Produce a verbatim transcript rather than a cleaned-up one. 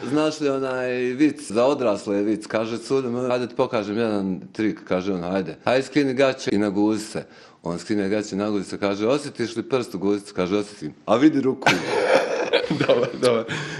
Znaš li onaj vic, za odrasle vic, kaže cura, hajde ti pokažem jedan trik, kaže on, hajde. Hajde skini gaće i naguzi se. On skine gaće i naguzi se, kaže, osjetiš li prst u guzicu? Kaže, osjetim. A vidi ruku. Dobar, dobar.